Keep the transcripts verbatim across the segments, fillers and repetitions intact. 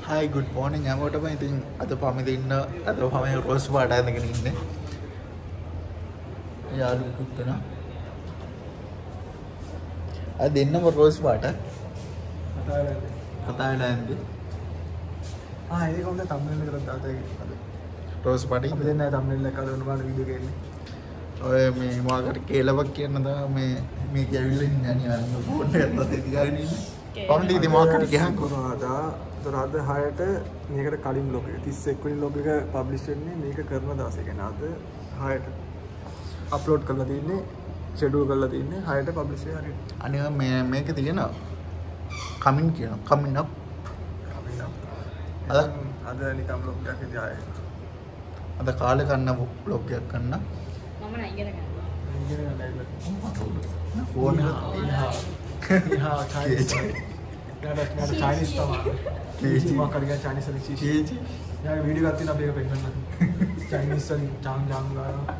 Hi, good morning. I'm out of my thing. At the Pami dinner, at the Pami rose water and the green. Yeah, look good. At the dinner rose water. Thailand. Ah, I think the thumbnail rose party. Then I thumbnail like a video game. ඔය මේ මාකට කේලවක් කියන්න තමයි මේ මේ කියවිල්ල ඉන්නේ අනිවාර්යයෙන්ම phone එකත් අතේ තියාගෙන ඉන්නේ. පොන්ටි ඉතින් මාකට ගහන්න කොහොමද? ඒතර අද හයට මේකට කලින් ලොග් එක තිස් එක් වෙනි ලොග් එක පබ්ලිෂ් වෙන්නේ මේක කරන දවසේ. කියන්නේ අද හයට අප්ලෝඩ් කරලා තින්නේ ෂෙඩියුල් කරලා තින්නේ හයට පබ්ලිෂ් වෙයි හරියට. අනිවා මේ මේක තියෙනවා කමින් කියනවා කමින් අප් කමින් අප්. අද අද නිකම් ලොග් එකක් ඉතින් ආයේ. අද කාලේ කන්න බ්ලොග් එකක් කරන්න. මම නෑ ඉගෙන ගන්න. ඉගෙන ගන්න ඇවිල්ලා. ෆෝන් එක ඉහා චයිනීස්. යාට යාට චයිනීස් තමයි. කීචි මා කරගෙන චයිනීස් වලින් චීචි. කීචි. යාගේ වීඩියෝ එකක් තියෙනවා අපි ඒක පෙන්නන්න. චයිනීස් වලින් චාම් චාම් ගානවා.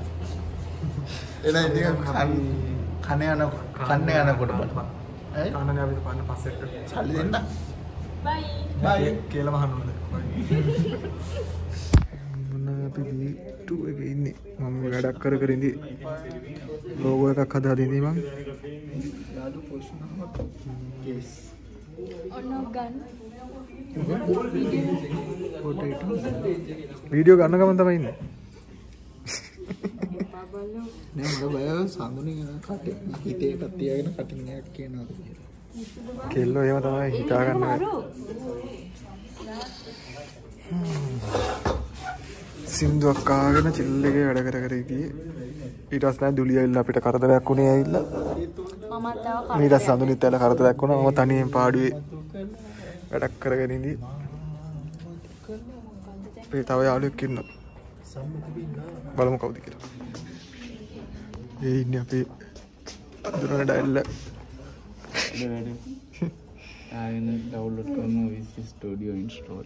එන ඉතින් කන යන කන්න යනකොට බලන්න. ඇයි? කන්නනේ අපි පන්න පස්සෙට. සල්ලි දෙන්න. බයි. බයි කියලා මහන්න ඕනේ. අපි බී ටූ එකේ ඉන්නේ. මම වැඩක් කර කර ඉඳි ලෝගෝ එකක් හදා දෙන්නේ මම. යාළු පොෂනාවක් කේස්. ඔන්න ගන්න. වීඩියෝ ගන්න ගමන් තමයි ඉන්නේ. බබලු. නේ මම බය සඳුනේ කටේ හිතේ එකක් තියාගෙන කටින් එකක් කියනවා කියලා. කෙල්ලෝ එහෙම තමයි හිතා ගන්න. සින්දුවක් කාගෙන චිල් එකේ වැඩ කර කර ඉතියේ ඊට පස්සේ නෑ දුලිය ඇවිල්ලා අපිට කරදරයක් වුණේ ඇවිල්ලා මමත් තව ඊට පස්සේ සඳුනිත් ඇවිල්ලා කරදරයක් වුණා මම තනියෙන් පාඩුවේ වැඩක් කරගෙන ඉඳි අපේ තව යාළුවෙක් ඉන්නවා බලමු කවුද කියලා ඒ ඉන්නේ අපේ අඳුරන ඩයල් වැඩ ආයෙත් ඩවුන්ලෝඩ් කරනවා විසි ස්ටුඩියෝ ඉන්ස්ටෝල්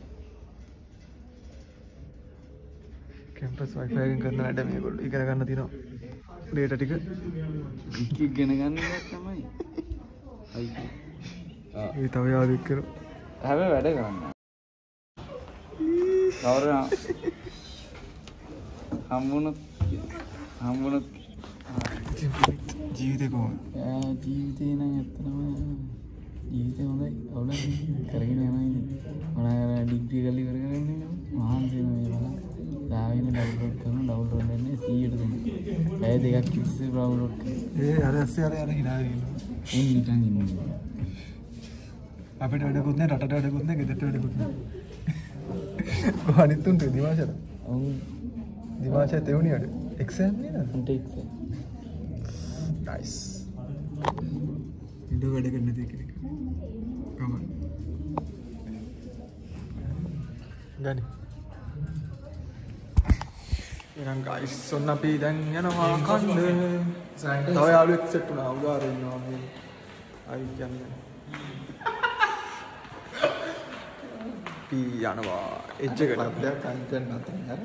කැම්පස් වයිෆයි එකෙන් කරන වැඩ මේගොල්ලෝ ඉගෙන ගන්න තියෙනවා ඩේටා ටික ඉගෙන ගන්න එක තමයි අයි ආ ඒ තව යාළුවෙක් කරා හැබැයි වැඩ ගන්න කවුරු හම්බුනොත් හම්බුනොත් ජීවිතේ කොහොමද යා ජීවිතේ නම් ඇත්තම ජීවිතේ හොඳයි අවුල කරගෙන යනවා ඉතින් මොනවා ඩිග්‍රී කරලා ඉවර කරගෙන ඉන්නවා මහන්සි වෙනවා මේ බලන්න දාගෙන ඩවුන්ලෝඩ් කරන ඩවුන්ලෝඩ් වෙන්නේ සීයට දෙන්න. ඇය දෙකක් ඉස්සේ ඩවුන්ලෝඩ් කරනවා. ඒ අර ඇස්සේ අර අර හිනා ඉන්නවා. එන්න නිකන් ඉන්නවා. අපිට වැඩකුත් නැහැ රටට වැඩකුත් නැහැ ගෙදරට වැඩකුත් නැහැ. අනිත් තුන්ට දිමාෂට. ඔව්. දිමාෂට එවුණියට එක්සෑම් නේද? උන්ට එක්සෑම්. නයිස්. ඉඳ වැඩ කරන්න තියෙ කෙනෙක්. කමන්න. ගනි. එහෙනම් ගයිස් ඔන්න අපි දැන් යනවා කන්න. තව යාළුවෙක් සෙට් වුණා උදාරේ ඉන්නවා මේ. අයි කියන්නේ. අපි යනවා එජ් එකට දෙයක් අයින් කරන්න අතන අර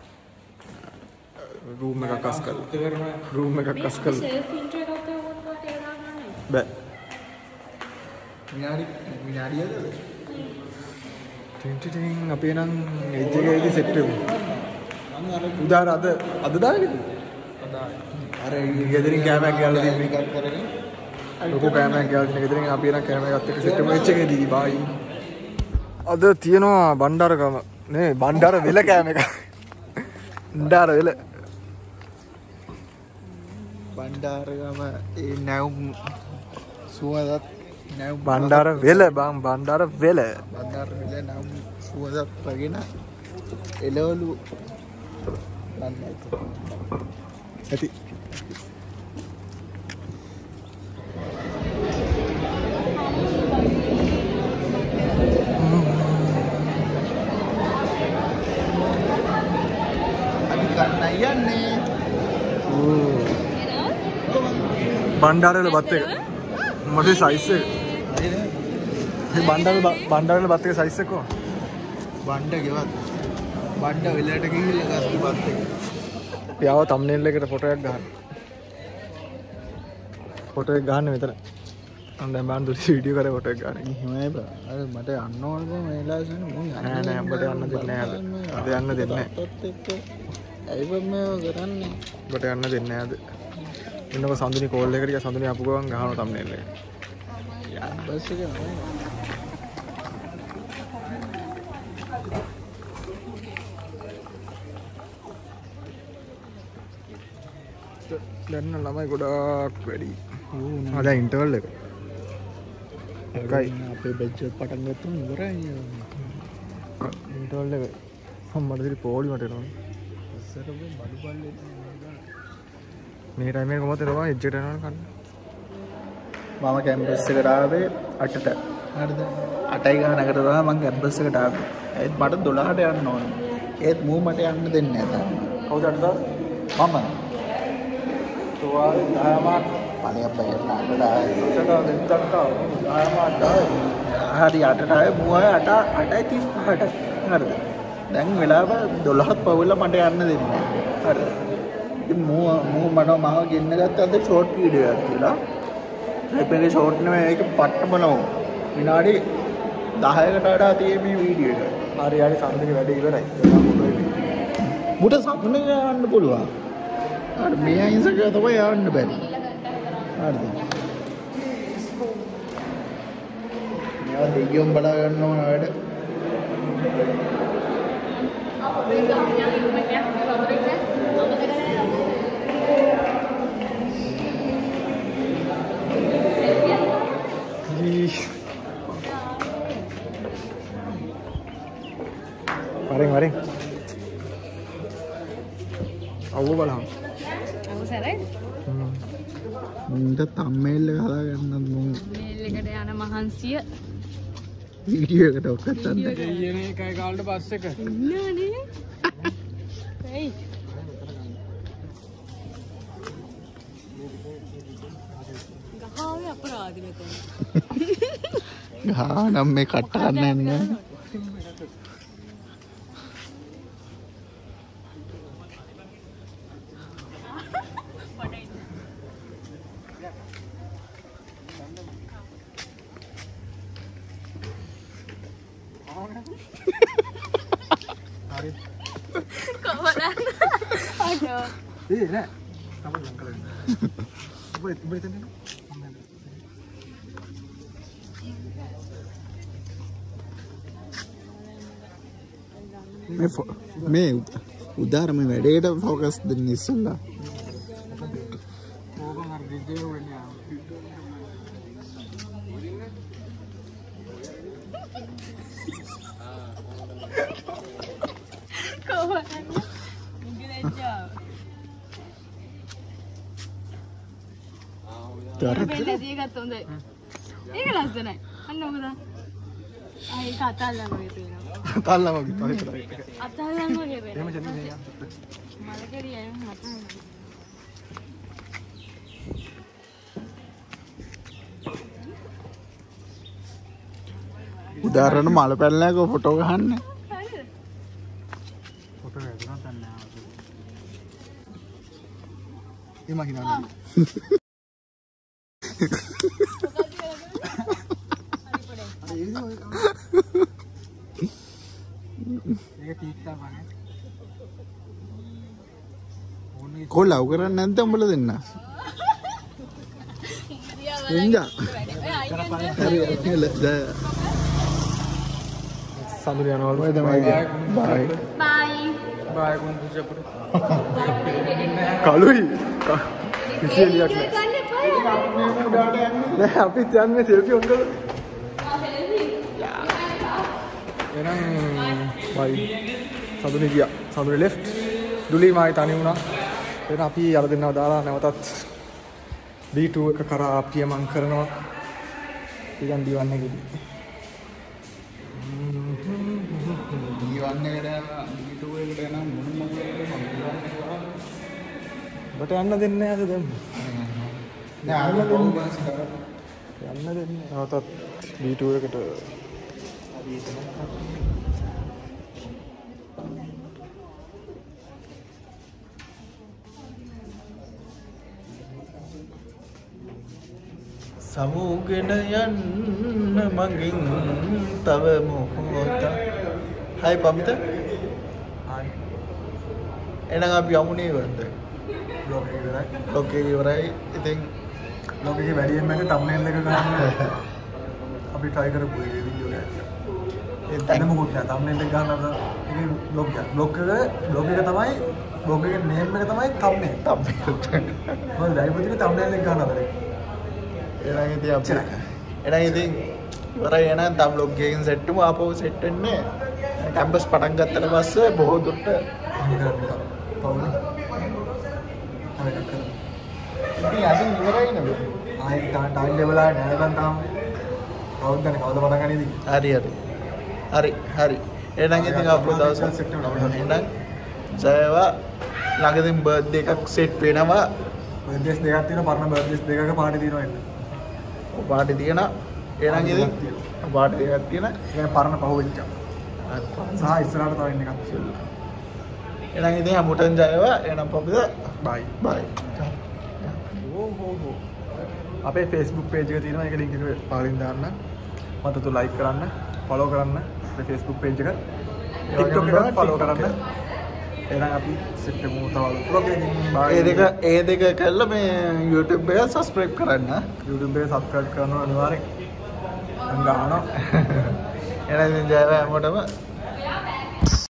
රූම් එකක් අස් කරලා. රූම් එකක් අස් කරලා. සෙල්ෆ් ඉන්ට්‍රෝ එකක් කරනකොට කොට ඒක ගන්නනේ. බෑ. විනාඩි විනාඩියද? ටින් ටින් අපි නම් එජ් එකේදී සෙට් වෙමු. උදාර අද අද දාන්නේ අර ගෙදරින් කැමරාවක් ගාලා තියෙන එකක් කරගෙන ලොකු කැමරාවක් ගාලා තියෙන ගෙදරින් අපි නම් කැමරාවක් එක්ක සෙට් වෙමු එච් එකේදී බයි අද තියෙනවා බණ්ඩාරගම නේ බණ්ඩාර වෙල කැම එක බණ්ඩාර වෙල බණ්ඩාරගම ඒ නැවුම් සුවඳත් නැවුම් බණ්ඩාර වෙල බං බණ්ඩාර වෙල බණ්ඩාර වෙල නැවුම් සුවඳත් වගේන එළවලු ඇති යන්නේ බණ්ඩාරවල බත් එක මොකද සයිස් එක මේ බණ්ඩාරවල බණ්ඩාරවල බත් එක සයිස් එක කොහොමද බණ්ඩ ගෙවත් බණ්ඩ වෙලට ගිහිල්ලා ගත්ත බත් එක යාව තම්බ්නේල් එකට ෆොටෝ එකක් ගන්න ෆොටෝ එක ගන්න මෙතන දැන් මම දුලි වීඩියෝ කරේ ෆොටෝ එක ගන්න. එහෙමයි බා. අර මට යන්න ඕනද මේ වෙලාවෙන් මම නෑ නෑ උඹට යන්න දෙන්නේ නෑ අද. අද යන්න දෙන්නේ නෑ. ඇයි බම් මේ කරන්නේ? උඹට යන්න දෙන්නේ නෑ අද. ඉන්නකො සඳුනි කෝල් එකකට ගියා සඳුනි අපු ගමන් ගහනවා තම්නේල් එක. යා බස් එක නෑ. දැන් ළමයි ගොඩාක් වැඩි. ආ දැන් ඉන්ටර්වල් එක. එකයි අපේ බෙච්ච් පටන් ගත්තම ඉවරයි. ඉන්ටර්වල් එක. මට ඉතින් පොඩි මට එනවා. ඉස්සර බඩු බල්ලේ මේ ටයිම් එක කොහොමද එනවා එජ්ජට යනවා කන්න. මම කැම්පස් එකට ආවේ අටට. හරිද? අටයි ගානකට තමයි මම කැම්පස් එකට ආවේ. ඒත් මට දොළහට යන්න ඕනේ. ඒත් මූ මට යන්න දෙන්නේ නැහැ තාම. කවුද අටද? මම. තුවාලේ දහමාට පණියක් බයන්න අටට ආවේ. අටට දෙන්නක් ආවා. දහමාට හරි අටට ආවේ මූ ආවේ අට අටයි තිස් පහට. හරිද? දැන් වෙලාව දොළහත් පවුල මට යන්න දෙන්නේ නැහැ. හරිද? ඉතින් මූ මූ මට මාව ගෙන්න ගත්ත අද ෂෝට් වීඩියෝ එකක් කියලා. මේකේ ෂෝට් නෙමෙයි ඒක පට්ටම නෝ. විනාඩි දහයකට වඩා තියෙන මේ වීඩියෝ එක. හරි හරි සම්දිනේ වැඩ ඉවරයි. මුට සම්මනේ යන්න පුළුවන්. හරි මේ අයින්සක තමයි යන්න බැරි. හරිද? මේවා දෙයියොම් බලා ගන්න ඕන වැඩ. Waring waring. Awu බලහන්. අවසරයි. මුන්ට තම්මේල් එක හදාගන්නත් මුන් මේල් එකට යන මහන්සිය වීඩියෝ එකට ඔක්කත් අන්න. ඊයේ එකයි කාලට බස් එක. නෑනේ. එයි. ගහාවේ අපරාධි මෙතන. ගහා නම් මේ කට්ට ගන්න යන්නේ. Hari. Kawalan. Aduh. Eh, nak. Kamu yang kalian. Boleh, boleh tanya. මේ මේ උදාර මේ වැඩේට ෆෝකස් දෙන්න ඉස්සෙල්ලා ඕකම හරි විදියට වෙන්නේ ආ. Kawalan. Mungkin aja. තරක Bella dia kata untuk. Ini kelas sana. Anu kata. Ay kata lah begitu. Talla වගේ තමයි කරන්නේ. Atalan mo dia. එහෙම ජනි නෑ. Malah dia yang mata. උදාරන මල පැල්ලයක ෆොටෝ ගහන්න. ෆොටෝ එක ගන්න තන්නේ. Imagina. කො ලව් කරන්නේ නැද්ද උඹලා දෙන්න? එන්ජා. හරි සඳුරු යනවලු. ඔය තමයි බයි. Bye. බයි කුංචු චපුර. කලුයි. කිසිලියක් නෑ. නෑ අපිත් යන්නේ සෙල්ෆි ඔන්න කරලා. එහෙනම් බයි. සඳුරු ගියා. සඳුරු left. දුලි මායි තනි වුණා. එහෙනම් අපි අර දෙන්නව දාලා නැවතත් B two එක කරා අපි මං කරනවා. ඉතින් දිවන්නේ කිවි. දිවන්නේ කරා YouTube එකට යනවා මොන මොකද බට යන්න දෙන්නේ නැද්ද දැන්? නෑ අර කොහොමද යන්න දෙන්නේ. නැවතත් B two එකට සමුගෙන යන්න මගින් තව මොහොත. හයි පමිත. හයි. එහෙනම් අපි යමුනේ වන්ද. බ්ලොග් එක ඉවරයි. බ්ලොග් එක ඉවරයි. ඉතින් බ්ලොග් එකේ වැඩියෙන්ම එක thumbnail එක ගන්න අපි try කරපු ඒ වීඩියෝ එක. ඒ දැන මොකක්ද thumbnail එක ගන්න අපිට ඉතින් බ්ලොග් එක. බ්ලොග් එක බ්ලොග් එක තමයි බ්ලොග් එකේ name එක තමයි thumbnail. thumbnail. මොකද ලයිව් එකේ thumbnail එක ගන්න අපිට. එහෙනම් ඉතින් අපි එහෙනම් ඉතින් ඉවරයි එහෙනම් තව බ්ලොග් එකකින් සෙට් වෙමු ආපහු සෙට් වෙන්නේ කැම්පස් පටන් ගත්තට පස්සේ බොහෝ දුරට පවුනේ. හරි කරමු. ඉතින් අදින් ඉවරයි නේද? ආයෙත් ටයිම් ලෙවල් ආයෙ නැලබන් තාම කවුද ගන්නේ කවුද පටන් ගන්නේ ඉතින්. හරි හරි. හරි හරි. එහෙනම් ඉතින් අපේ දවස් සෙට් වෙනවා. එහෙනම් ජයවා ළඟදීන් බර්ත්ඩේ එකක් සෙට් වෙනවා. බර්ත්ඩේස් දෙකක් තියෙනවා පරණ බර්ත්ඩේස් දෙකක පාටි තියෙනවා එන්න. පාටි තියෙනවා. එහෙනම් ඉතින් පාටි දෙකක් තියෙනවා. ඒ පරණ පහුවෙච්චා. සහ ඉස්සරහට තව එන්න එකක් තියෙනවා. එහෙනම් ඉතින් හැමෝටම ජයවා. එහෙනම් පොපිද බයි. බයි. ඕ හෝ හෝ. අපේ Facebook page එක තියෙනවා. ඒක link එක පහලින් දාන්න. මතතු like කරන්න, follow කරන්න අපේ Facebook page එක. TikTok එක follow කරන්න. එහෙනම් අපි set වෙමු තව vlog එකකින්. ඒ දෙක ඒ දෙක කළා මේ YouTube එක subscribe කරන්න. YouTube එක subscribe කරනවා අනිවාර්යෙන්. අංගාන. එහෙනම් ඉතින් ජයවා හැමෝටම